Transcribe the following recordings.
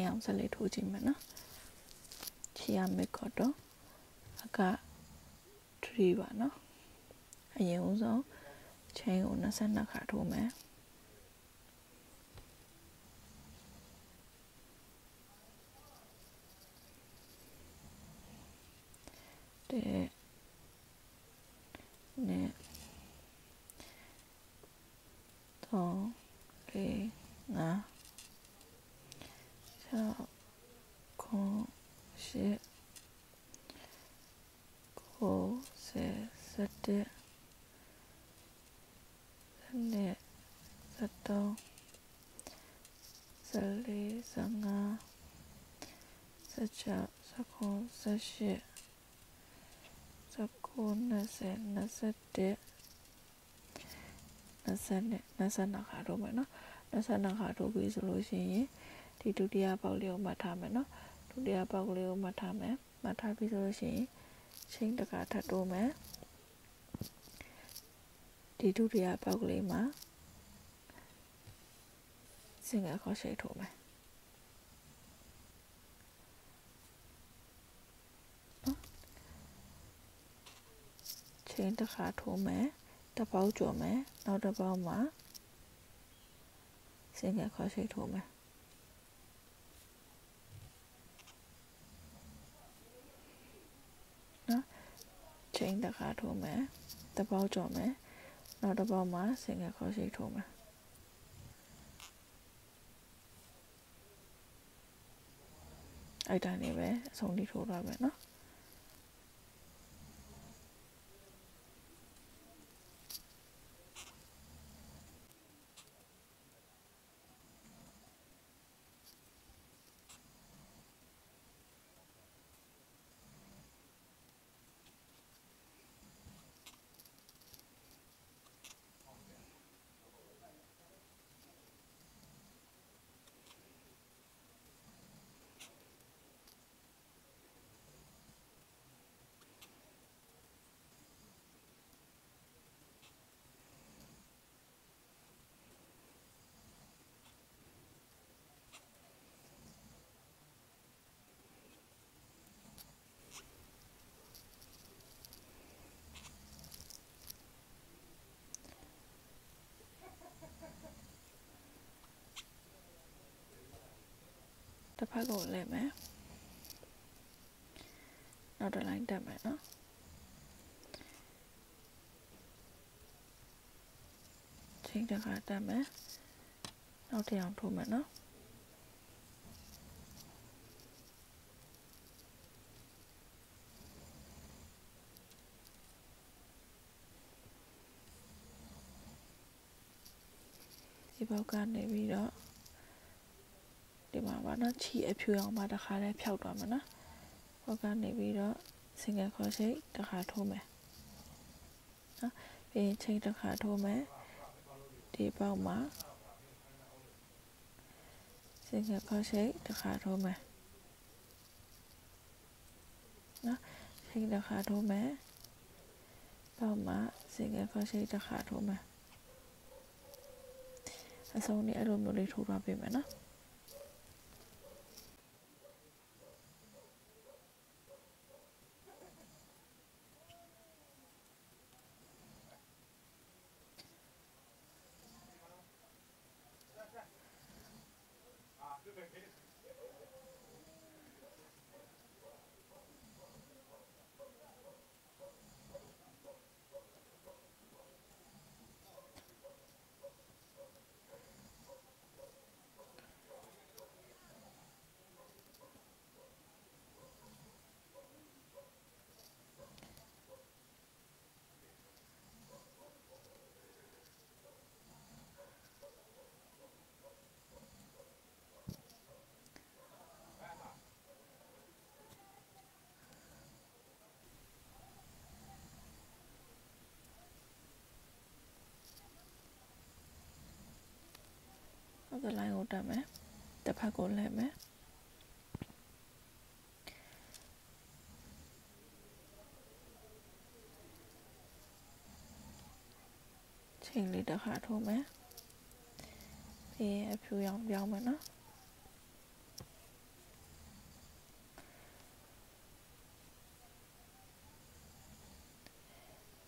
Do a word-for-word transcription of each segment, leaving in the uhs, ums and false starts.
အောင်ဆက်လေးထိုးကြည့်မယ်နော်ချီရမယ်ခေါ်တော့အကထရီပါနော်အရင်ဦးဆုံး chain ကိုtwenty-twoခါထိုးမယ်တဲ့နဲ့သုံးလေးငါးခြောက်ခုရှစ်ကိုဆယ်ဆယ့်တစ်ဆယ့်နှစ်ဆယ့်သုံးဆယ့်လေးဆယ့်ငါးဆယ့်ခြောက်ဆယ့်ခုဆယ့်ရှစ်ဆယ့်ကိုးနှစ်ဆယ်နှစ်ဆယ့်တစ်နှစ်ဆယ့်နှစ်နှစ်ဆယ့်နှစ်ခါထိုးမယ်နော်နှစ်ဆယ့်နှစ်ခါထိုးပြီးဆိုလို့ရှိရင်ဒီဒုတိယပေါက်လေးကိုမှတ်ထားမယ်နော်ဒုတိယပေါက်ကလေးကိုမှတ်ထားမယ်မှတ်ထားပြီးဆိုလို့ရှိရင်chainတစ်ခါထပ်တိုးမယ်ဒီဒုတိယပေါက်ကလေးမှာ single crochet ထိုးမယ်နော် chain တစ်ခါထိုးမယ်တစ်ပေါက်ကျော်မယ်နောက်တစ်ပေါက်မှာ single crochet ထိုးမယ်နော် chain တစ်ခါထိုးမယ်တစ်ပေါက်ကျော်မယ်နောက်တစ်ပေါက်မှာ single crochet ထိုးမယ်အဲ့ဒါနေပဲအဆုံးထိထိုးသွားမယ်နော်တစ်ဖက်ကိုလဲမယ်နောက်တစ် line တက်မယ်နော် chain တစ်ခါတက်မယ်နောက်တစ်အောင်ထိုးမယ်နော်ဒီဘောက်ကနေပြီးတော့ဒီမှာပါနော်ချီအဖြူအောင်မှတစ်ခါလဲဖြောက်သွားမယ်နော်ဘောက်ကနေပြီးတော့ single crochet တစ်ခါထိုးမယ်နော်ပြီးရင် chain တစ်ခါထိုးမယ်ဒီဘောက်မှာ single crochet တစ်ခါထိုးမယ်နော် chain တစ်ခါထိုးမယ်ဘောက်မှာ single crochet တစ်ခါထိုးမယ်အဆုံးនេះအဲ့လိုမျိုးလေးထိုးထားပေးမယ်နော်နောက်တစ် line ကိုတက်မယ်တစ်ဖက်ကိုလဲမယ် chain လေးတစ်ခါထိုးမယ်ပြီးရင်အဖြူရောင်ပြောင်းမယ်နော်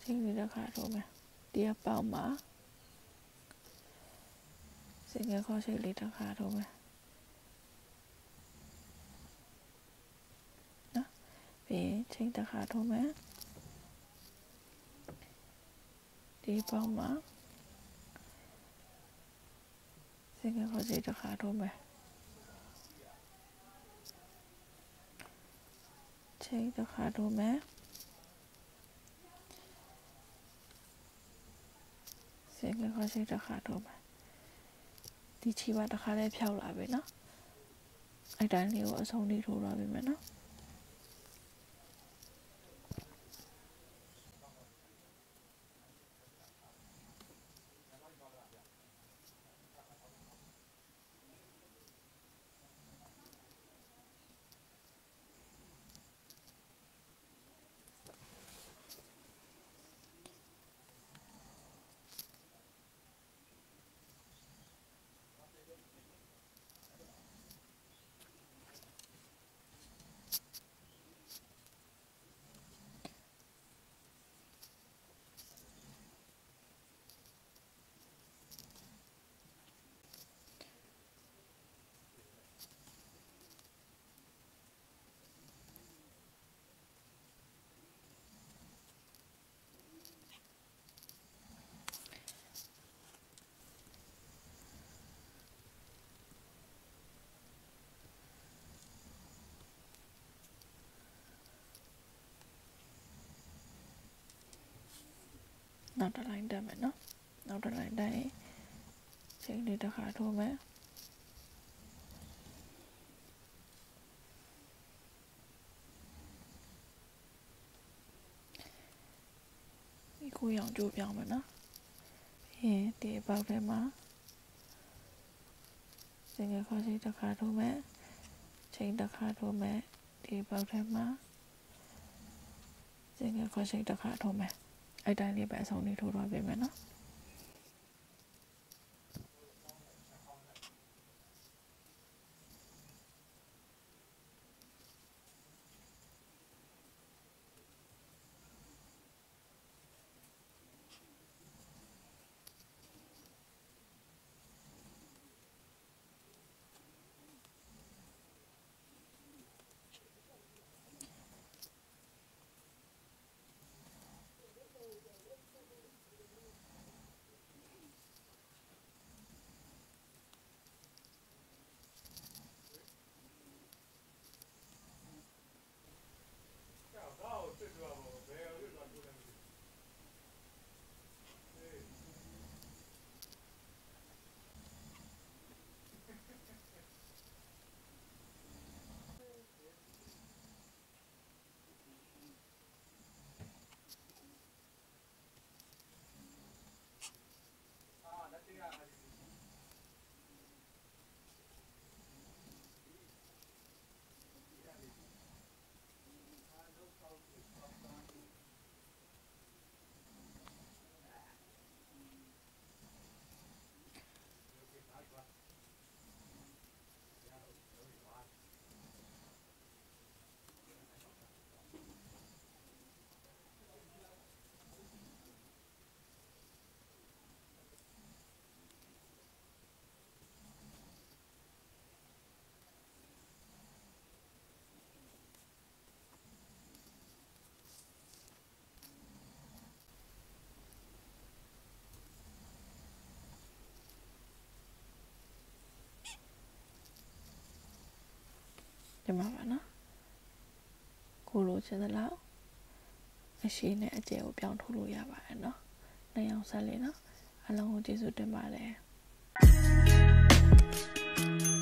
ချိန်လေးတစ်ခါထိုးမယ်ဒီကပေါက်မှာစင်ငယ်ခေါ်ချိတ်လေးတစ်ခါထိုးမယ်နော်ပြီးရင်ချိန်တစ်ခါထိုးမယ်ဒီပေါက်မှာစင်ငယ်ခေါ်ချိတ်တစ်ခါထိုးမယ်ချိန်တစ်ခါထိုးမယ်စင်ငယ်ခေါ်ချိတ်တစ်ခါထိုးမယ်ဒီချီပါတစ်ခါလေးဖြောက်လာပြီနော်အဲ့တိုင်းလေးကိုအဆုံးလေးထိုးတော့ပြီမယ်နော်နောက်တစ်လိုင်းတက်မယ်နော်နောက်တစ်လိုင်းတက်ရင်ချိန်လေးတစ်ခါထိုးမယ်ဒီကိုရောင်ကြိုးပြောင်းမယ်နော်ပြီးရင်ဒီပေါက်ထဲမှာစင်ငယ်ခေါ်ချိတ်တစ်ခါထိုးမယ်ချိန်တစ်ခါထိုးမယ်ဒီပေါက်ထဲမှာစင်ငယ်ခေါ်ချိတ်တစ်ခါထိုးမယ်အဲ့တိုင်းလေးပဲအဆုံးလေးထိုးတော့ပြင်မယ်နော်ဒီမှာပါနော်ကိုလိုချင်သလောက်အရှိနဲ့အကျယ်ကိုပြောင်းထုတ်လို့ရပါတယ်နော်နှစ်ယောက်ဆက်လေးနော်အားလုံးကိုကျေးဇူးတင်ပါတယ်